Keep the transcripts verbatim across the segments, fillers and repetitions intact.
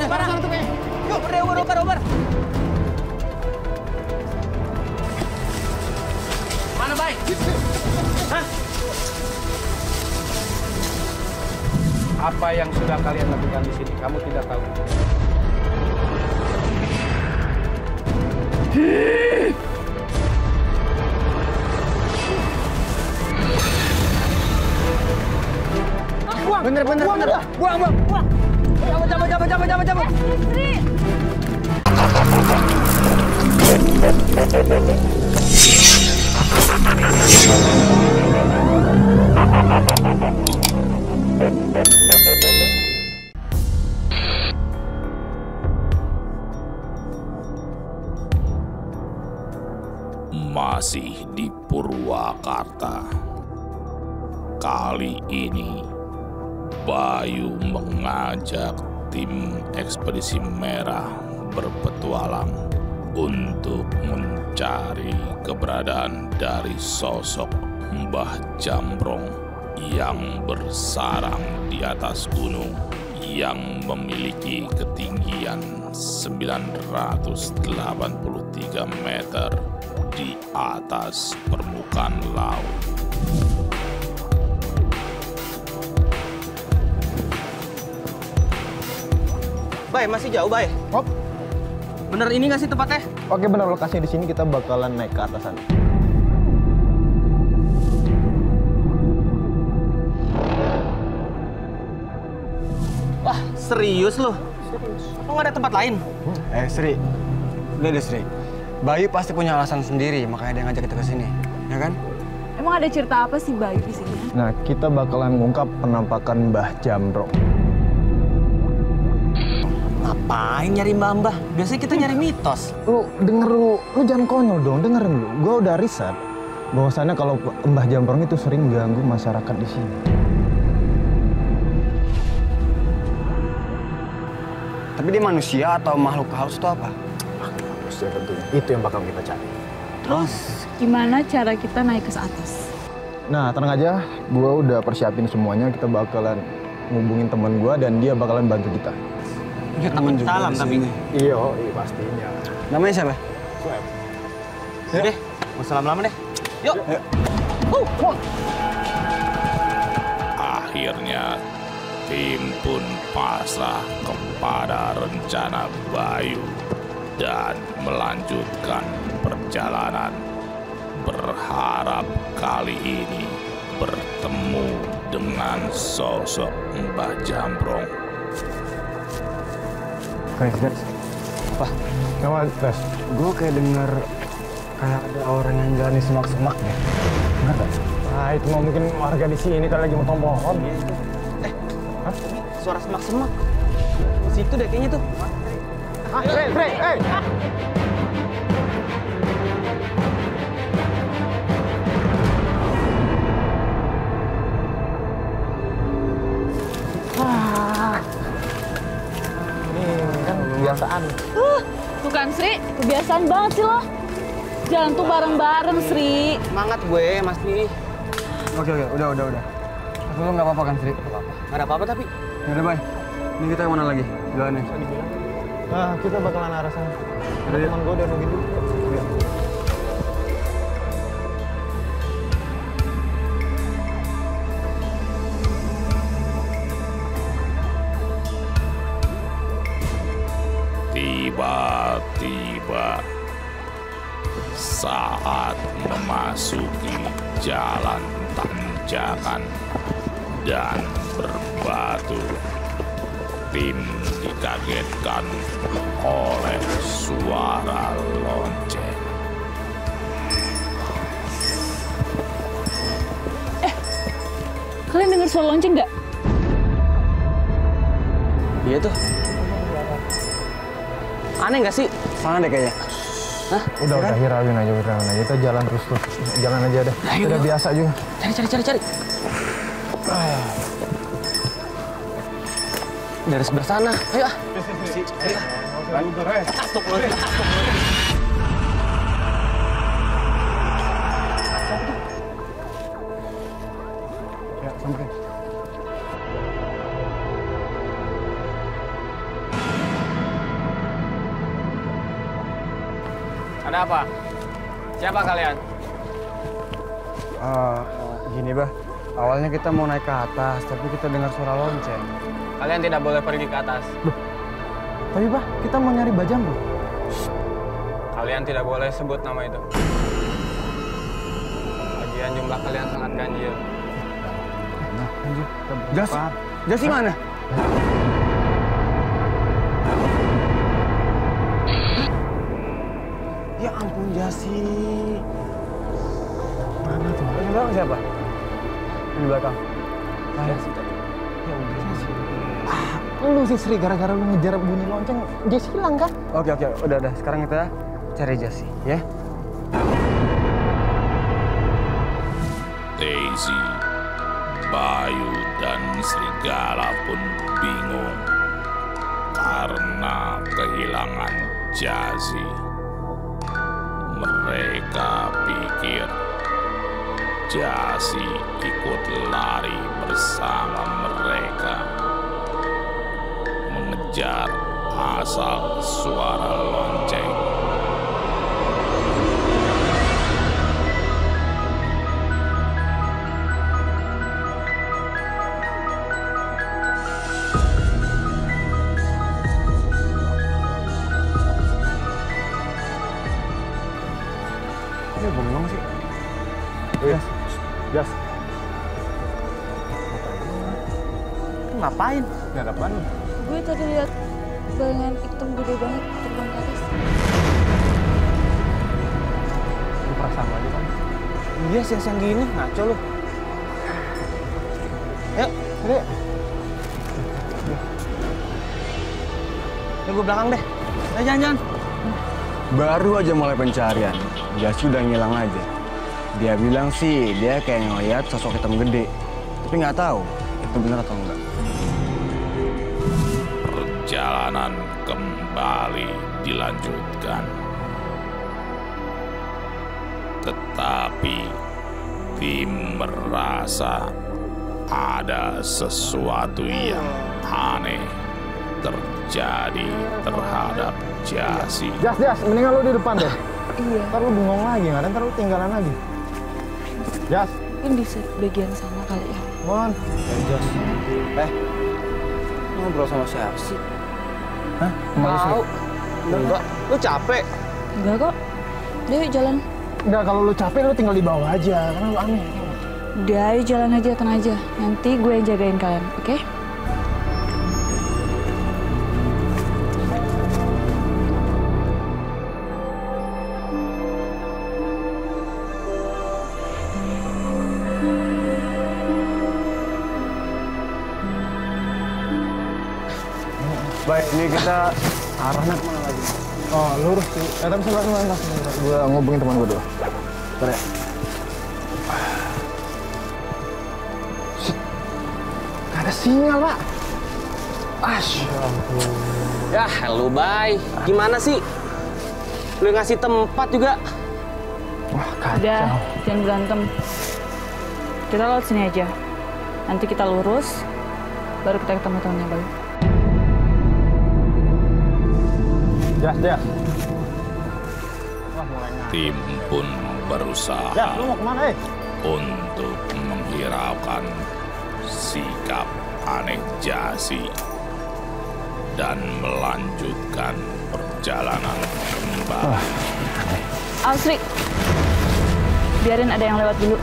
parah. Yuk, udah, uber, uber, uber. Mana, Bay? Hah? Apa yang sudah kalian lakukan di sini? Kamu tidak tahu. Buang, bener, bener, buang, bener. Buang, buang, buang. Cabut, cabut, cabut, cabut, cabut, cabut. Sri. Masih di Purwakarta. Kali ini Bayu mengajak tim ekspedisi merah berpetualang untuk mencari keberadaan dari sosok Mbah Jambrong yang bersarang di atas gunung yang memiliki ketinggian sembilan ratus delapan puluh tiga meter di atas permukaan laut. Bay, masih jauh, Bay. Oh. Bener ini nggak sih tempatnya? Oke, benar, lokasinya di sini. Kita bakalan naik ke atas sana. Wah, serius lu? Serius. Lo nggak ada tempat lain? Eh, Sri. Udah deh, Sri. Bayu pasti punya alasan sendiri, makanya dia ngajak kita ke sini. Ya kan? Emang ada cerita apa sih Bayu di sini? Nah, kita bakalan ngungkap penampakan Mbah Jambrong. Ngapain nyari mbah-mbah? Biasanya kita nyari mitos. Lu denger lu, lu jangan konyol dong, dengerin lu. Gua udah riset bahwasannya kalau Mbah Jambrong itu sering ganggu masyarakat di sini. Tapi dia manusia atau makhluk halus itu apa? Manusia tentunya. Itu yang bakal kita cari. Terus gimana cara kita naik ke atas? Nah, tenang aja, gua udah persiapin semuanya. Kita bakalan ngubungin teman gua dan dia bakalan bantu kita. Ya, takut salam tapi. Iya, iya pastinya. Namanya siapa? Swab. Yuk deh, mau salam lama deh. Yuk. Yuk. Uh, Akhirnya tim pun pasrah kepada rencana Bayu dan melanjutkan perjalanan, berharap kali ini bertemu dengan sosok Mbah Jambrong. Guys, guys. Wah, kamu guys. Gue kayak denger kayak ada orang yang jalan di semak-semak deh. Bener gak? Nah, itu mau mungkin warga di sini kalau lagi motong pohon. Eh, hah? Suara semak-semak. Di situ deh kayaknya tuh. Ah, Frey, Frey, hey! Kebiasaan. Uh, tuh kan Sri, kebiasaan banget sih lo. Jalan tuh bareng-bareng Sri. Semangat gue, Mas Tri. Oke, oke, udah, udah, udah. Tapi lo nggak apa-apa kan, Sri? Nggak apa-apa. Nggak ada apa-apa tapi. Yaudah, bye. Ini kita yang mana lagi? Jalannya. Nah, kita bakalan arah sana. Ada Udah, teman gue udah nungguin dulu. Ya. Tiba-tiba saat memasuki jalan tanjakan dan berbatu, tim dikagetkan oleh suara lonceng. Eh, kalian dengar suara lonceng nggak? Iya tuh. Aneh nggak sih? Sana deh kayaknya. Hah? Udah, udah, hirauin aja, hirauin aja. Kita jalan terus tuh. Jalan aja dah. Ayo, udah yuk. biasa juga. Cari, cari, cari, cari. Ah. Dari sebelah sana. Ayo ah. Ayo. Tasuk lu. Tasuk lu. Ya, sampai. Ada apa? Siapa kalian? Uh, gini, Bah. Awalnya kita mau naik ke atas, tapi kita dengar suara lonceng. Kalian tidak boleh pergi ke atas. Loh. Tapi, Bah, kita mau nyari Mbah Jambrong. Kalian tidak boleh sebut nama itu. Lagian jumlah kalian sangat ganjil. Nah, lanjut. Jas, Jas di mana? Ya ampun, Jasi. Mana tuh? Yang belakang siapa? Yang di belakang. Jasi tadi. Ya udah, Jasi. Ah, lu sih Sri, gara-gara lu ngejar bunyi lonceng, Jasi hilang kan? Oke, oke. Udah, udah. Sekarang kita cari Jasi, ya? Daisy, Bayu, dan Serigala pun bingung karena kehilangan Jasi. Mereka pikir Jasi ikut lari bersama mereka, mengejar asal suara lonceng. Dia bengong sih. Jas, Jas. Ngapain? Gak ada apaan lu? Gue tadi lihat bayangan hitam gede banget terbang ke atas. Lu perasaan aja kan? Iya, siang-siang gini. Ngaco lu. Yuk, yuk. Ya, gue belakang deh. Ayo, jangan-jangan. Baru aja mulai pencarian, Jasi udah ngilang aja. Dia bilang sih dia kayak ngeliat sosok hitam gede, tapi nggak tahu itu benar atau enggak. Perjalanan kembali dilanjutkan. Tetapi tim merasa ada sesuatu yang aneh terjadi terhadap Jasi. Jas, Jas, mendingan lu di depan deh. Iya. Ntar lu bengong lagi, nggak ada, ntar lu tinggalan lagi. Jas, Mungkin di bagian sana kali ya. Mon. Jas, eh, ngobrol sama siapa sih? Hah? Kemana sih? Tahu? Enggak, lu capek? Enggak kok. Udah yuk jalan. Enggak, kalau lu capek lu tinggal di bawah aja, karena lu aneh. Udah yuk jalan aja, tenang aja. Nanti gue yang jagain kalian, oke? Baik, ini kita arahnya kemana lagi? Oh, lurus sih. Eh, tapi sebentar, sebentar, sebentar. Gue ngubungin teman gue dulu. Bentar ya. Shit. Gak ada sinyal, Pak. Ash. Ya, halo, Bay. Gimana sih? Lu ngasih tempat juga. Wah, kacau. Udah, jangan berantem. Kita lewat sini aja. Nanti kita lurus, baru kita ketemu temannya Bayu. Jas, Jas. Tim pun berusaha Jas, lu mau kemana, eh? untuk menghiraukan sikap aneh Jasi dan melanjutkan perjalanan kembali. Alsri, biarin ada yang lewat dulu.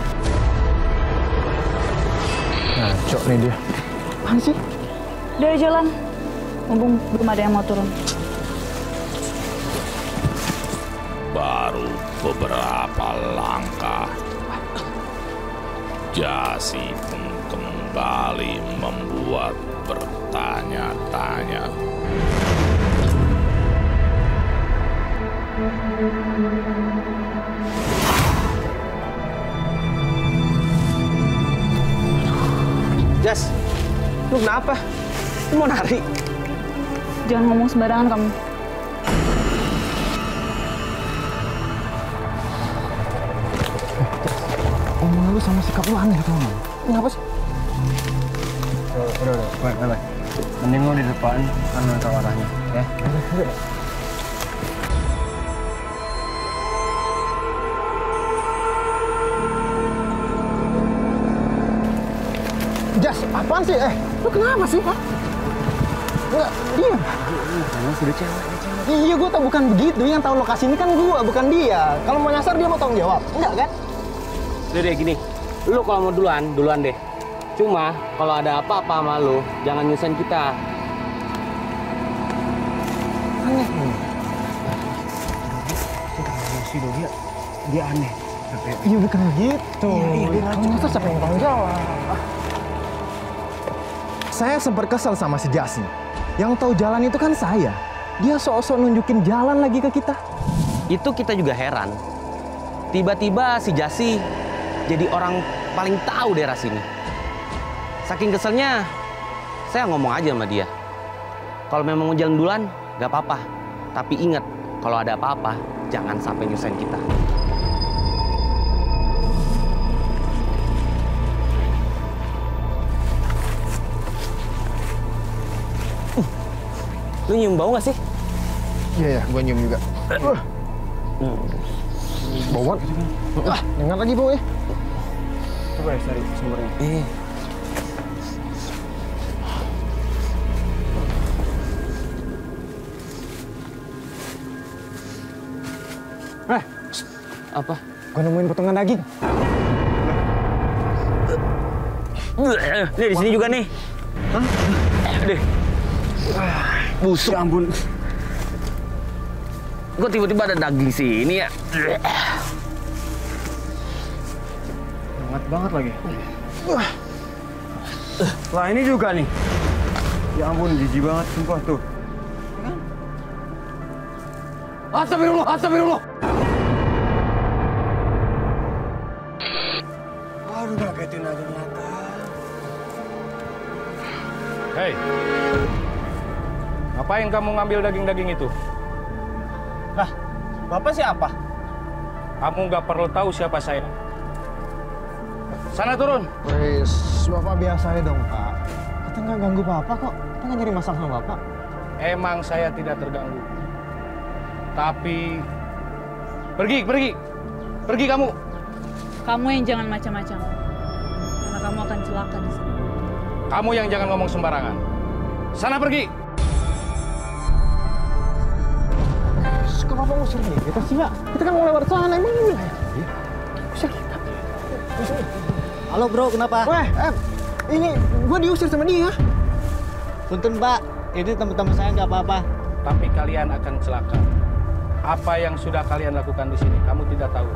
Ngaco nih dia. Apaan sih? Udah jalan, mumpung belum ada yang mau turun. Baru beberapa langkah, Jasi pun kembali membuat bertanya-tanya. Jas, lu kenapa? Lu mau nari? Jangan ngomong sembarangan kamu. Omongan lu sama sikap lu aneh, tau nggak? Kenapa sih? Udah, udah, udah. Baik, baik. Mending lu di depan, kan lu tahu arahnya, ya? apaan sih? Eh, lu kenapa sih, Pak? Enggak, diam. Sudah cewek, cewek. Iya, gue tau bukan begitu. Yang tahu lokasi ini kan gue, bukan dia. Kalau mau nyasar dia mau tanggung jawab. Enggak kan? Udah deh gini, lu kalau mau duluan, duluan deh. Cuma kalau ada apa-apa sama lu, jangan nyusahin kita. Aneh nih. Si dia, dia aneh. Iya bukan begitu. Iya, iya, dia Kalau nyasar siapa yang tanggung jawab? Saya sempat kesel sama si Jasi. Yang tahu jalan itu kan saya. Dia sok-sok nunjukin jalan lagi ke kita. Itu kita juga heran. Tiba-tiba si Jasi jadi orang paling tahu daerah sini. Saking keselnya, saya ngomong aja sama dia. Kalau memang mau jalan duluan, gak apa-apa. Tapi ingat, kalau ada apa-apa, jangan sampai nyusahin kita. Lu nyium bau gak sih? Iya ya, gue nyium juga. Uh. Bauan. Ah, dengar lagi bau ya. Coba ya cari sumbernya. Eh. Eh, Apa? gue nemuin potongan daging. Nih di sini juga nih. Hah? Deh. Busuk. Ya ampun. Kok tiba-tiba ada daging sini ya? Hangat banget lagi. Lah ini juga nih. Ya ampun, jijik banget sumpah tuh. Astagfirullah, astagfirullah. Aduh, ngagetin aja ternyata. Hei, ngapain kamu ngambil daging-daging itu? Lah, Bapak siapa? Kamu nggak perlu tahu siapa saya. Sana turun. Wes, Bapak biasa ya dong, Pak. Kita nggak ganggu Bapak kok. Kita nggak nyari masalah sama Bapak. Emang saya tidak terganggu. Tapi pergi, pergi, pergi kamu. Kamu yang jangan macam-macam. Karena kamu akan celaka di sini. Kamu yang jangan ngomong sembarangan. Sana pergi. Suka Bapak ngusir nih, kita sih ya. Kita kan mau lewat sana, emang ini wilayah. Usir kita. Halo bro, kenapa? Weh, eh, ini gue diusir sama dia. Punten Pak, ini teman-teman saya nggak apa-apa. Tapi kalian akan celaka. Apa yang sudah kalian lakukan di sini, kamu tidak tahu.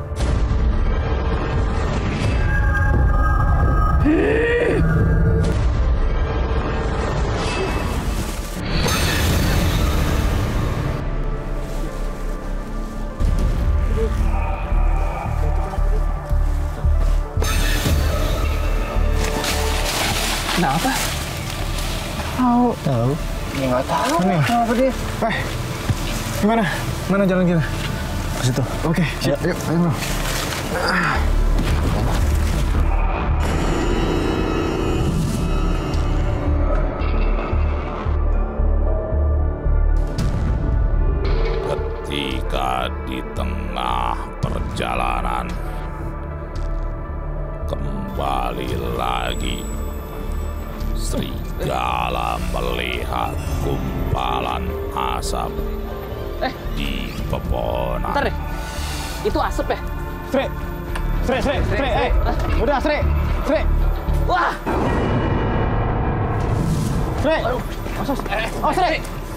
Kenapa? Tahu. Tahu. Nggak tahu. Nih. Kenapa dia? Eh, gimana? Mana jalan kita? Ke situ. Oke, siap. Yuk, ayo bro. Ketika di tengah perjalanan kembali lagi, serigala melihat gumpalan asap Eh. di pepohonan. Ntar deh, itu asap ya? Sre, Sre, Sre, Sre, eh, udah Sre, Sre, Wah! Sre, oh Sre,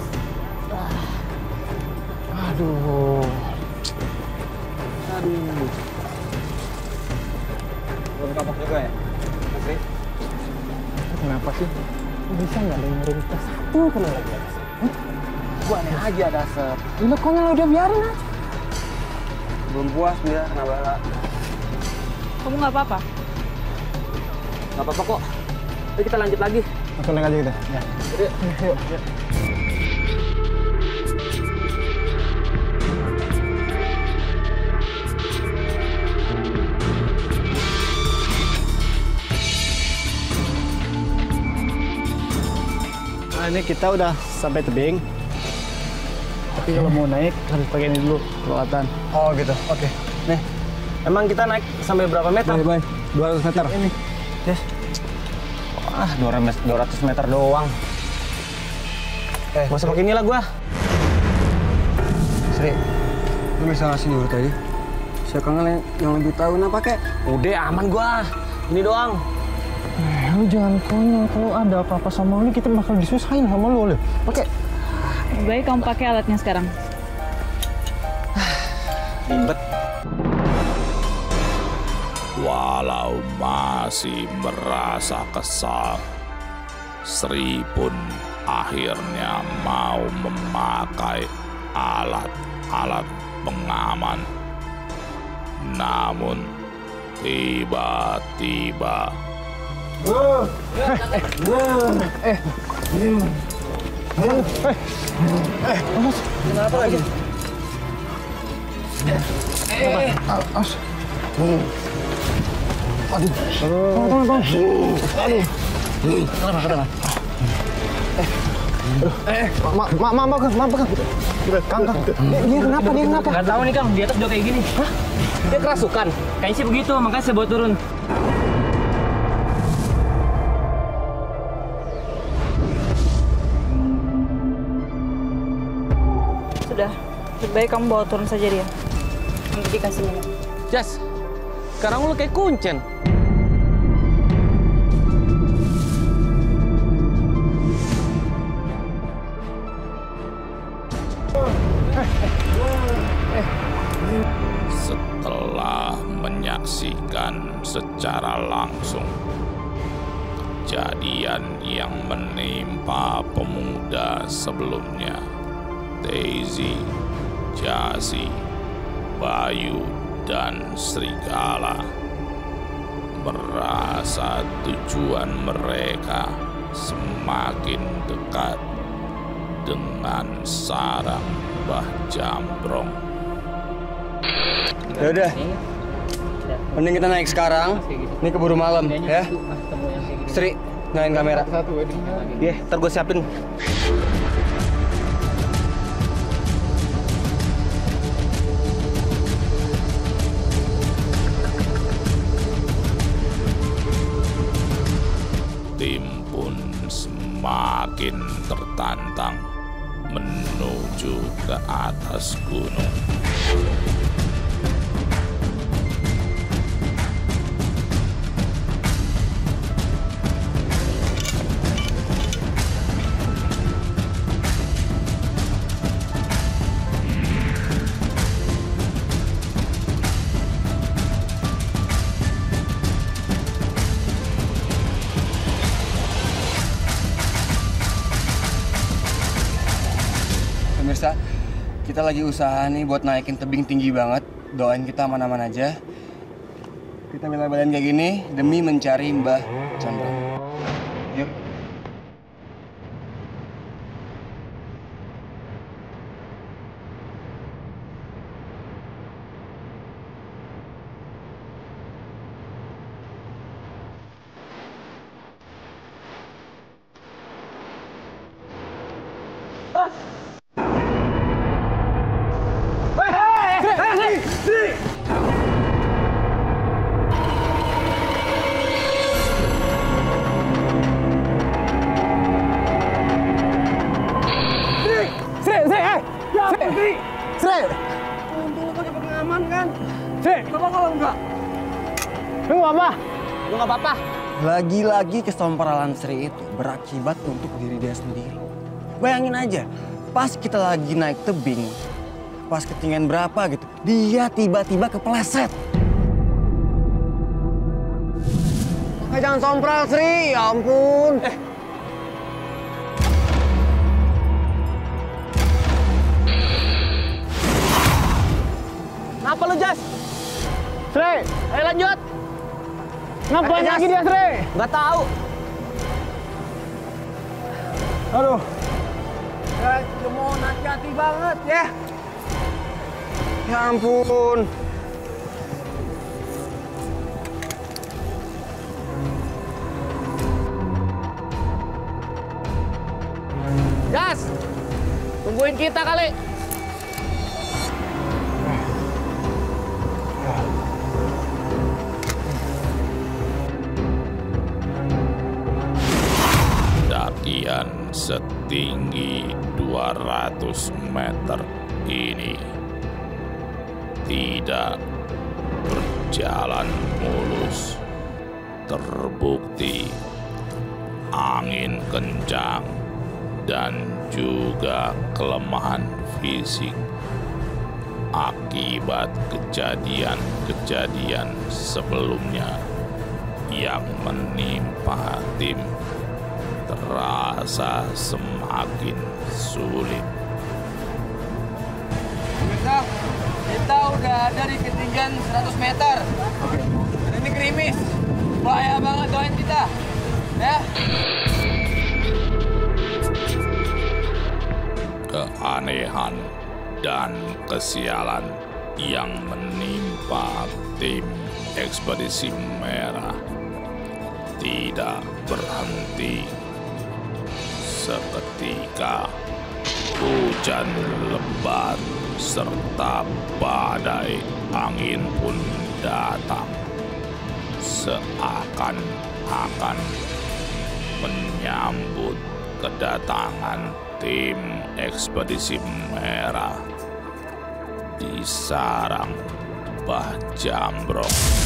aduh, Aduh. Belum kapok juga ya? Oke. kenapa sih? Bisa nggak dengerin kita satu kali lagi? Gua aneh aja dasar. Gila, kok nyala udah biarin aja. Belum puas dia kena bala. Kamu nggak apa-apa? Nggak apa-apa kok. Yuk kita lanjut lagi. Langsung naik aja kita. Ya. Yuk. Yuk, yuk. Nah, ini kita udah sampai tebing. Tapi kalau mau naik harus pakai ini dulu peralatan. Oh gitu, oke. Nih, emang kita naik sampai berapa meter? Bye bye, dua ratus meter. Ini. Yes. Ah, dua ratus meter doang. Eh, gak usah pakai inilah gua. Sri, lu bisa ngasih nyuruh tadi? Siapa yang, yang lebih tahu kenapa kek? Udah aman gua. Ini doang. Eh, lu jangan konyol. Kalau ada apa-apa sama lu, kita bakal disusahin sama lu. Pakai. Lebih baik kamu pakai alatnya sekarang. Ribet. Walau masih merasa kesal, Sri pun akhirnya mau memakai alat-alat pengaman. Namun tiba-tiba Kenapa lagi? Eh, as. Aduh. Tolong, tolong, tolong. Aduh. Kenapa, kenapa? Eh, ma, ma, ma, ma, ma, ma, Kang, Kang. Dia, dia kenapa? Dia kenapa? Nggak tahu nih Kang, di atas udah kayak gini. Hah? Dia kerasukan. Kayaknya sih begitu, makanya saya bawa turun. Sudah, lebih baik kamu bawa turun saja dia. Nanti dikasih minum. Jas, sekarang lu kayak kuncen. setelah menyaksikan secara langsung kejadian yang menimpa pemuda sebelumnya, Daisy, Jasi, Bayu, dan Serigala, merasa tujuan mereka semakin dekat dengan sarang Mbah Jambrong. Ya udah, mending kita naik sekarang. Ini keburu malam, ya. Sri, nyalain kamera. Iya, ntar gue siapin. Tim pun semakin tertantang menuju ke atas gunung. Pemirsa, kita lagi usaha nih buat naikin tebing tinggi banget. Doain kita aman-aman aja. Kita bela-belain kayak gini demi mencari Mbah Jambrong. Yuk. Lu nggak apa-apa? Lagi-lagi kesomparalan Sri itu berakibat untuk diri dia sendiri. Bayangin aja, pas kita lagi naik tebing, pas ketinggian berapa gitu, dia tiba-tiba kepleset. Eh, jangan sompral, Sri, ya ampun. Eh. Kenapa lu, Jas? Sri, Ayo lanjut. ngapain lagi dia, Sri? Nggak tahu. Aduh. Ya, cuma hati-hati banget ya. Ya ampun. Jas, tungguin kita kali. pendakian setinggi dua ratus meter ini tidak berjalan mulus. Terbukti angin kencang dan juga kelemahan fisik akibat kejadian-kejadian sebelumnya yang menimpa tim terasa semakin sulit. Kita, kita udah ada di ketinggian seratus meter. Dan ini gerimis. Bahaya banget, doain kita. Ya. Keanehan dan kesialan yang menimpa tim Ekspedisi Merah tidak berhenti. Seketika hujan lebat serta badai angin pun datang, seakan-akan menyambut kedatangan tim Ekspedisi Merah di sarang Mbah Jambrong.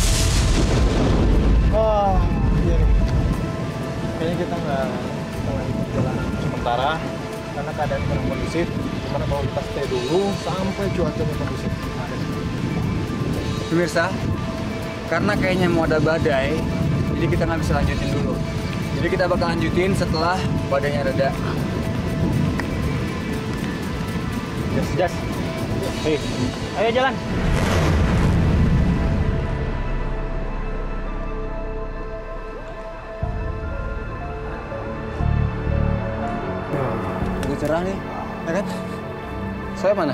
Oh, iya nih. Kayaknya kita nggak lanjut jalan sementara karena keadaan kurang kondusif. Gimana kalau kita stay dulu sampai cuacanya kondusif? Pemirsa, karena kayaknya mau ada badai, jadi kita nggak bisa lanjutin dulu. Jadi kita bakal lanjutin setelah badainya reda. Jas, jas. Hei, ayo jalan. Udah cerah nih, ya kan? Saya mana?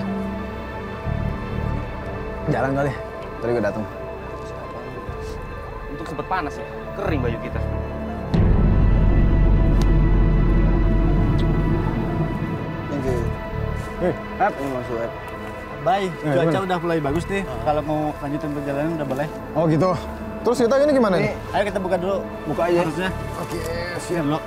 Jalan kali. Tadi gue datang. Untuk sempet panas ya, kering baju kita. Thank you. Eh, Ep, ini masuk Ep. Bye, Eh, cuaca gimana? udah mulai bagus nih. Kalau mau lanjutin perjalanan udah boleh. Oh gitu. Terus kita ini gimana nih? Ayo kita buka dulu. Buka aja. Harusnya. Oke, Siap lo.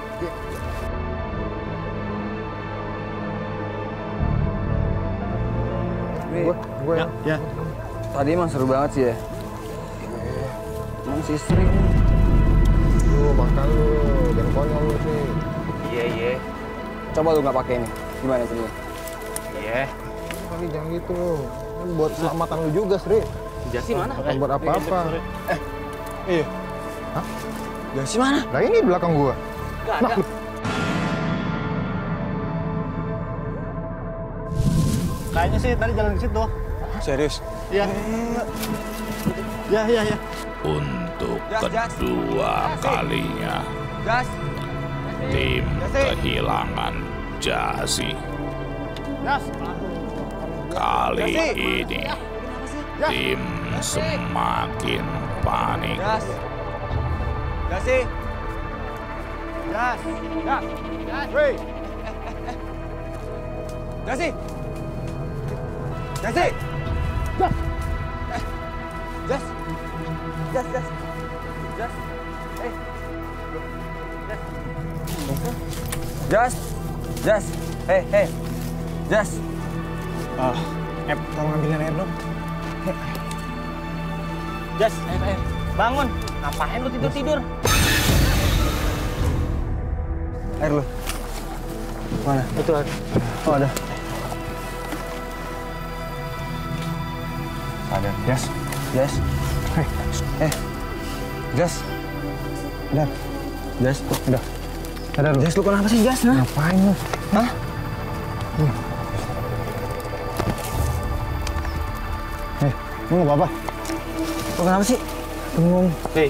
Gue, gue Ya, ya. Tadi emang seru banget sih ya. Emang si Sri. Lu makan lu, jangan konyol lu sih. Iya, iya. Coba lu nggak pakai ini. Gimana sih? Iya. Tapi jangan gitu lu. Ini buat keselamatan lu juga, Sri. Si Jasi mana? Bukan buat apa-apa. Iya. Hah? Jasi mana? Nah ini belakang gua. Gak Nah, ada. lu- Kayaknya sih tadi jalan ke situ. Serius? Iya. Ya, ya, ya. Untuk Jas, jas. kedua Jas, kalinya, Gas. tim Jasi. kehilangan Jasi. Gas. Kali Jasi. ini, tim semakin panik. Gas. Jasi. Gas. Gas. Gas. Woi. Jasi. Jasi. Jas. Jas. Jas, Jas. Jas. Eh. Jas. Jas. Hei, hei. Jas. Ah, Ep, tolong ambilin air dong. Jas, ayo, ayo. Bangun. Ngapain lu tidur-tidur? Air lu. Mana? Itu ada. Oh, ada. Ada, Jas. Jas. Hei, Eh. Jas. udah, Jas. udah. Sadar lu. Jas, lu kenapa sih, Jas? Nah? Ngapain lu? Hah? Hei, lu nggak apa-apa? Lu kenapa sih? Bengong. Hei,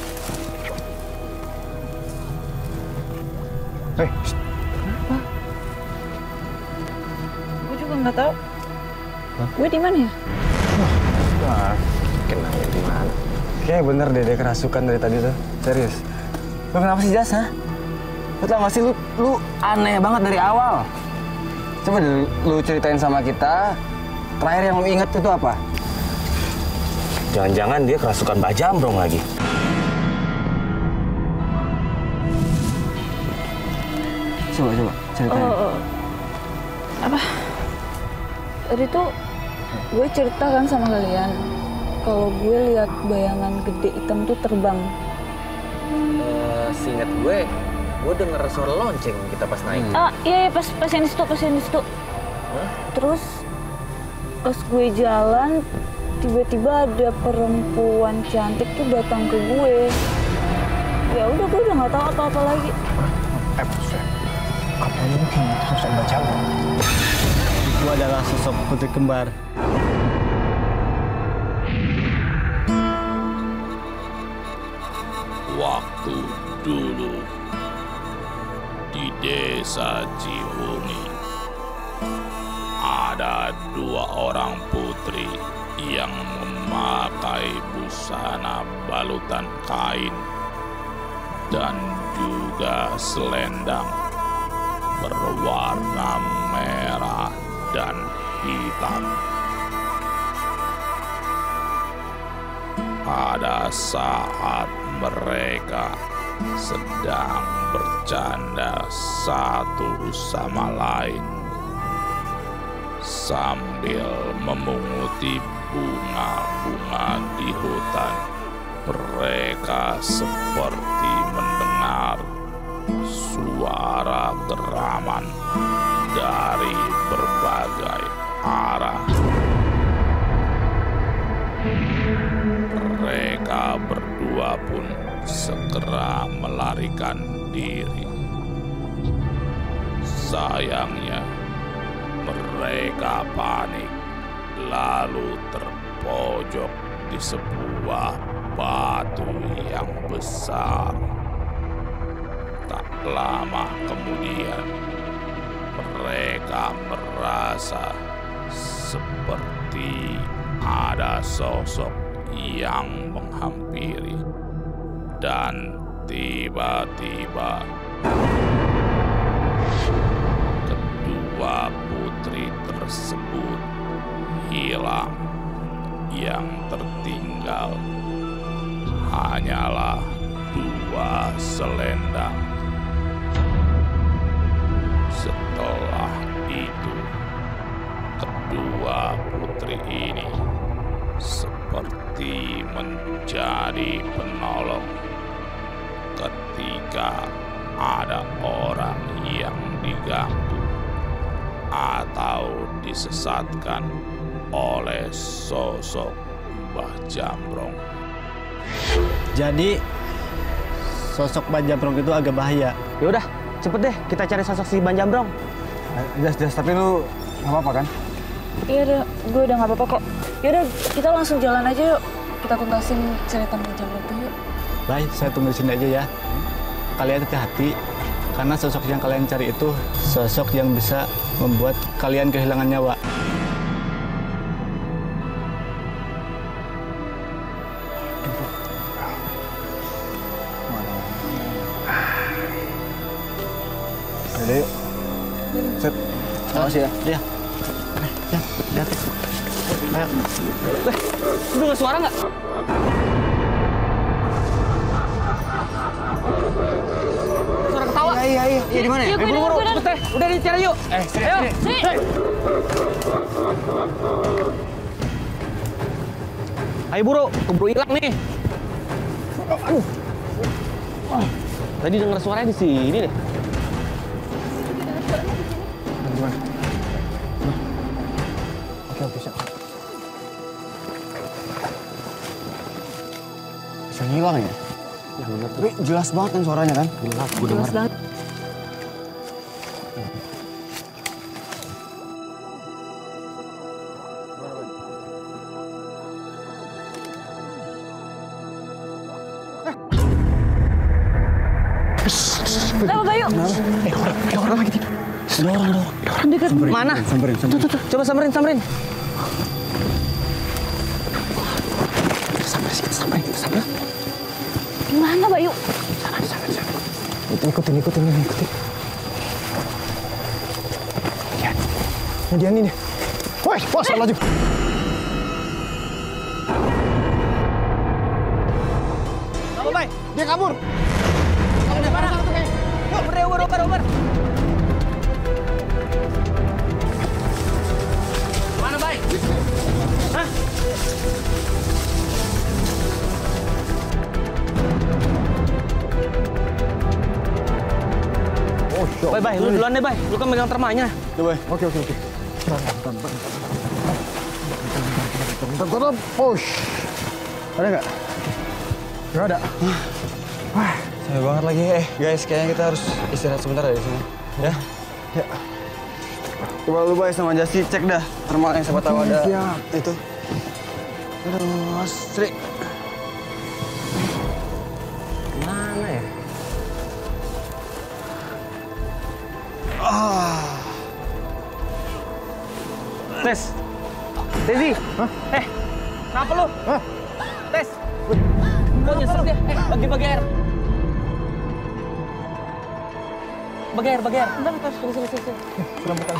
Hei, shh. Gue juga nggak tahu. Gue di mana ya? Wah, kenanya di mana? Kayaknya bener deh, dia kerasukan dari tadi tuh. Serius. Lu kenapa sih, Jas, ha? Lu tau gak sih, lu, lu aneh banget dari awal. Coba deh lu, lu ceritain sama kita, terakhir yang lu inget itu apa? jangan-jangan dia kerasukan Mbah Jambrong lagi. coba coba ceritain. Oh, oh. Apa? Tadi tuh gue cerita kan sama kalian kalau gue lihat bayangan gede hitam tuh terbang. Uh, Seingat gue, gue denger suara lonceng kita pas naik. Ah iya, iya pas pas yang di situ, pas yang di situ. Hah? Terus pas gue jalan, tiba-tiba ada perempuan cantik tuh datang ke gue. Ya udah, gue udah nggak tahu apa-apa lagi. Eh, maksudnya, apa mungkin sosok Mbak Jambrong? Itu adalah sosok putri kembar. Waktu dulu di desa Cihuni ada dua orang putri yang memakai busana balutan kain dan juga selendang berwarna merah dan hitam. Pada saat mereka sedang bercanda satu sama lain sambil memunguti bunga-bunga di hutan, mereka seperti mendengar suara geraman dari berbagai arah. Mereka berdua pun segera melarikan diri. Sayangnya, mereka panik lalu terpojok di sebuah batu yang besar. Tak lama kemudian, mereka merasa seperti ada sosok yang menghampiri, dan tiba-tiba kedua putri tersebut hilang. Yang tertinggal hanyalah dua selendang. Setelah itu, kedua putri ini seperti menjadi penolong ketika ada orang yang diganggu atau disesatkan oleh sosok Mbah Jambrong. Jadi sosok Mbah Jambrong itu agak bahaya. Yaudah, cepet deh kita cari sosok si Mbah Jambrong. Jas, Jas, tapi lu nggak apa-apa kan? Iya udah, gue udah nggak apa-apa kok. Yaudah, kita langsung jalan aja yuk. Kita tuntasin cerita Mbah Jambrong tuh yuk. Baik, saya tunggu di sini aja ya. Kalian hati-hati, karena sosok yang kalian cari itu sosok yang bisa membuat kalian kehilangan nyawa. Udah yuk. Set. Makasih ya. Iya. Ya, lihat. Ayo. Weh, lu dengar suara nggak? Suara ketawa. Iya, iya, iya. Iya, di mana ya? Iya, gue Buru-buru, dengar, gue cepet deh. Udah dicari yuk. Eh, sini, Ayo. sini. Sini. Ayo buru, keburu hilang nih. Aduh. Wah, tadi dengar suaranya di sini deh. Gimana? Oke, oke, siap. Bisa ngilang ya? Ya bener tuh. Tapi jelas banget kan suaranya kan? Jelas, gue Jelas dengar. banget. Kenapa, Bayu? Eh, orang, ada orang lagi tidur. Ada orang, ada orang. Ada orang. Dekat. Mana? Samperin, samperin. Tuh, tuh, tuh. Coba samperin, samperin. Samperin, kita samperin, kita samperin. Gimana, Bayu? Samperin, samperin, samperin. Ikutin, ikutin, ikutin. Ya, ini dia nih. Woi, wah, salah lagi. Apa, Bay? Dia kabur. Kabur dari mana? Uber, Uber, Uber, Uber. Bay, lu duluan deh, Bay. Lu kan megang termanya. Coba. Oke, oke, oke. Bentar, push. Ada nggak? Nggak ada. Wah, capek banget lagi. Eh, guys, kayaknya kita harus istirahat sebentar ya di sini. Ya? Ya. Coba lu Bay sama Jasi cek dah termalnya, siapa tahu ada siap. itu. Aduh, Sri. Mana ya? Ah. Tes. Desi. Eh, kenapa lu? Hah? Tes. Kok nyesek dia? Eh, bagi-bagi air. Bagi air, bagi air. Bentar, bentar. Sini, sini, sini. Sudah bukan.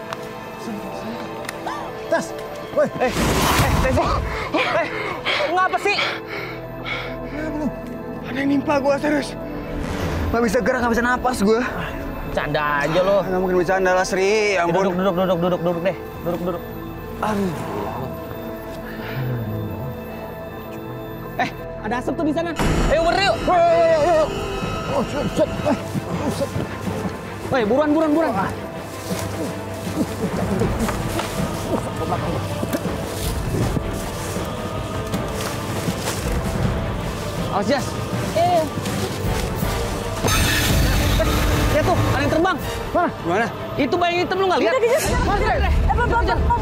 Tes. Woi, Eh, eh, Desi. Eh, ngapa sih? Ada yang nimpa gua serius. Nggak bisa gerak, nggak bisa napas gua. Canda aja lo. Nggak mungkin bercanda lah, Sri. Ya ampun. Duduk, duduk, duduk, duduk, duduk deh. Duduk, duduk. Aduh. Eh, ada asap tuh di sana. Ayo, bener yuk. oh, shit, shit. Eh, shit. Woi, buruan, buruan, buruan. Awas, Jas. Eh, Lihat tuh, ada yang terbang. Mana? Gimana? Itu bayang hitam lu nggak lihat? kejar, kejar. Eh, pelan, pelan, pelan.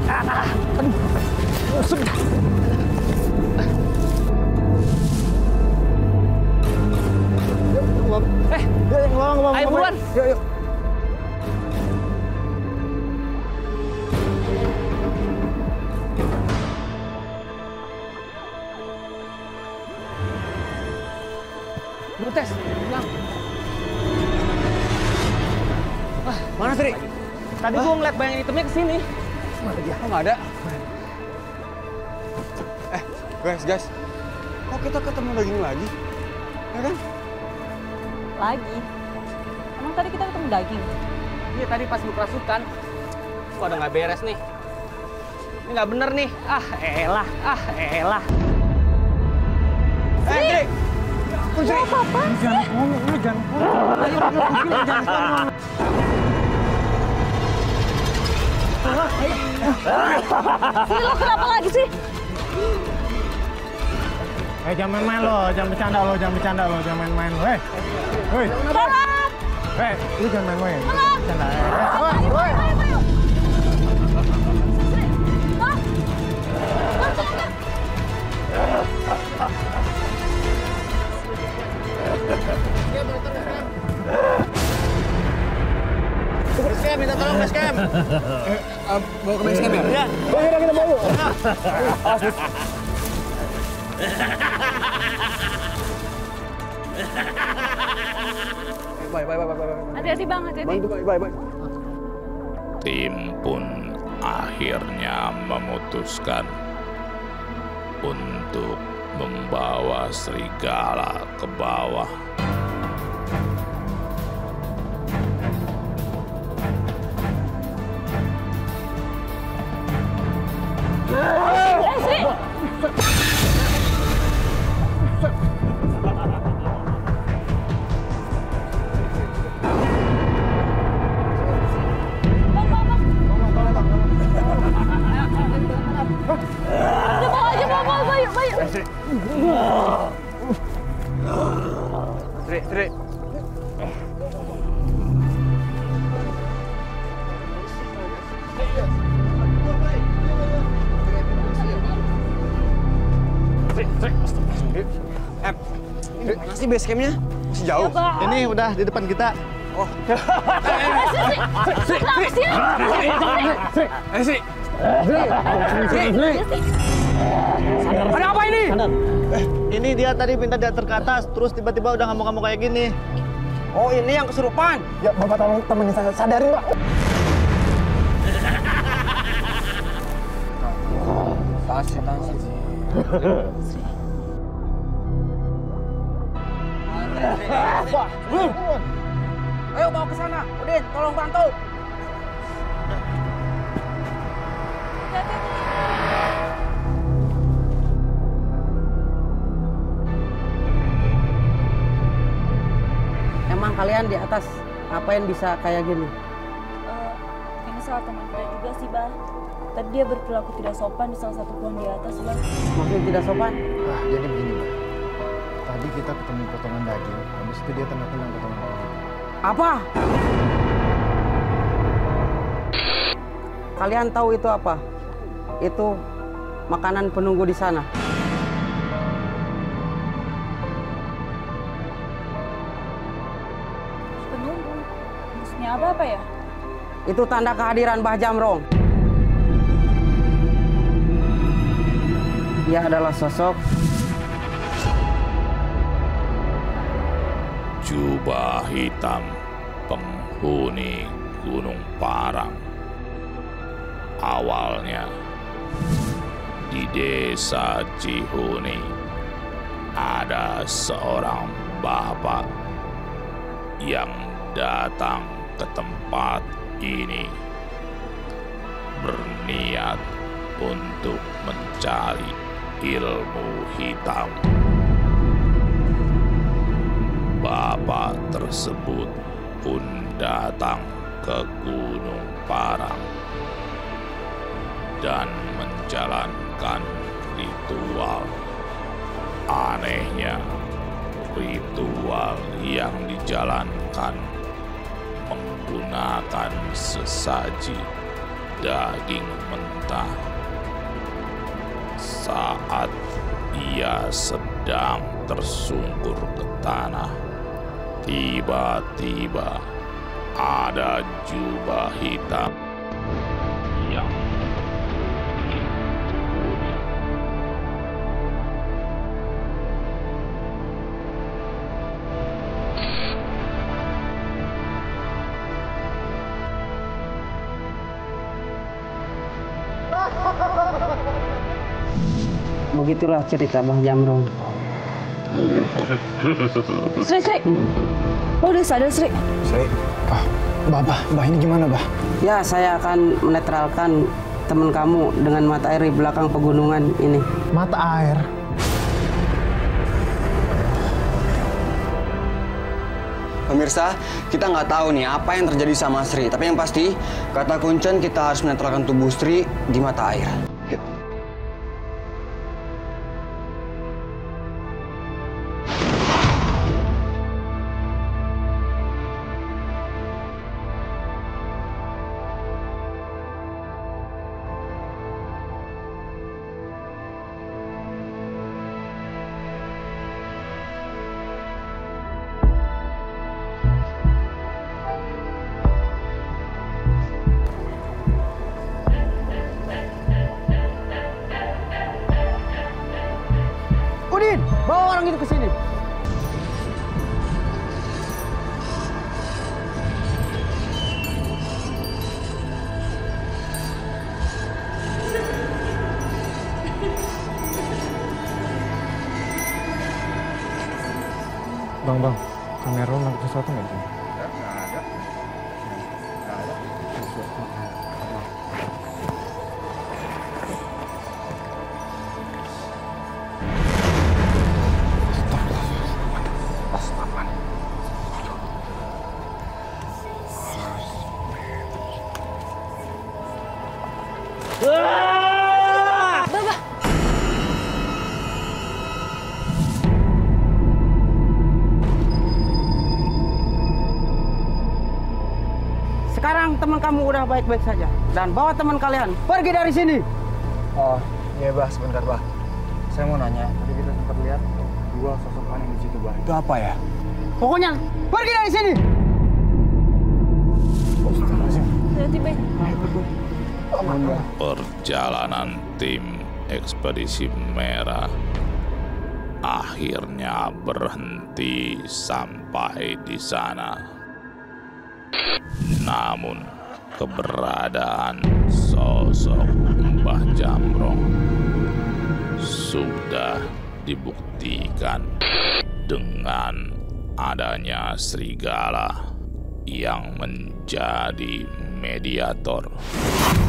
Eh, Yuk, yuk, ngomong, ngomong. ayo buruan. Yuk, yuk. Buru tes. Bilang. Wah, Mana, Sri? tadi gua ngeliat bayang hitamnya ke sini. Kok nggak ada? Eh, guys, guys. Kok kita ketemu daging lagi? Ya kan? Lagi. Emang tadi kita ketemu daging? Iya, tadi pas lu kerasukan. Wah, udah nggak beres nih. Ini nggak bener nih. Ah, elah. Ah, elah. Eh, Sri! Sri! Apa-apa? Jangan ngomong, lu jangan ngomong. Ayo, ayo, bilang jangan ngomong. Sri, lo kenapa lagi sih? Eh, jangan main-main lo, jangan bercanda lo, jangan bercanda lo, jangan main-main lo. Eh, woi. Tolong! Eh, lu jangan main-main. Tolong! Bercanda. Eh, Ayo, woi, ayo, woi. ayo, ayo. Sri, Bang. Bang, jangan. Basecamp, minta tolong Basecamp. Eh, bawa ke Basecamp ya? Iya. Ayo, kita bawa. Bye, bye, bye, bye, bye. Hati-hati Bang, hati-hati. Bantu, bye, bye, bye. Tim pun akhirnya memutuskan untuk membawa serigala ke bawah. Eh, Sri! Bang, bang, bang. Udah bawa aja, bawa, bawa, bawa, yuk, bawa, yuk. Sri, Sri. Eh, mana sih base campnya? Masih jauh. Ini udah di depan kita. Oh. Sri, kenapa sih? Eh, Sri. Ada apa ini? Eh, ini dia tadi minta diantar ke atas, terus tiba-tiba udah ngamuk-ngamuk kayak gini. Oh, ini yang kesurupan. Ya, Bapak tolong temenin saya. Sadarin, Pak. Tahan, tahan. Pak. Ayo bawa ke sana. Udin, tolong bantu. Emang kalian di atas ngapain bisa kayak gini? Uh, ini salah teman gue juga sih, Bah. Tadi dia berperilaku tidak sopan di salah satu pohon di atas, Bah. Maksudnya tidak sopan? Ah, jadi begini, Bah. Tadi kita ketemu potongan daging, habis itu dia tendang-tendang potongan daging. Apa? Kalian tahu itu apa? Itu makanan penunggu di sana. Penunggu? Maksudnya apa-apa ya? Itu tanda kehadiran Mbah Jamrong. Dia adalah sosok jubah hitam penghuni Gunung Parang. Awalnya di desa Cihuni ada seorang bapak yang datang ke tempat ini berniat untuk mencari ilmu hitam. Bapak tersebut pun datang ke Gunung Parang dan menjalankan ritual. Anehnya, ritual yang dijalankan menggunakan sesaji daging mentah. Saat ia sedang tersungkur ke tanah, tiba-tiba ada jubah hitam yang begitulah cerita Mbah Jamrong. Sri, Sri. Lo udah sadar, Sri? Sri, ah, Bah, Bah, Bah, ini gimana, Bah? Ya, saya akan menetralkan teman kamu dengan mata air di belakang pegunungan ini. Mata air? Pemirsa, kita nggak tahu nih apa yang terjadi sama Sri. Tapi yang pasti, kata Kuncen kita harus menetralkan tubuh Sri di mata air. Yuk. Udin, bawa orang itu ke sini. Bang, Bang, kamera lo nangkep sesuatu nggak sih? Sekarang teman kamu udah baik-baik saja. Dan bawa teman kalian pergi dari sini. Oh, iya, Bah, sebentar, Bah. Saya mau nanya, tadi kita sempat lihat dua sosok aneh di situ, Bah. Itu apa ya? Pokoknya pergi dari sini. Hati-hati, Bay. Perjalanan tim ekspedisi merah akhirnya berhenti sampai di sana. Namun keberadaan sosok Mbah Jamrong sudah dibuktikan dengan adanya serigala yang menjadi mediator.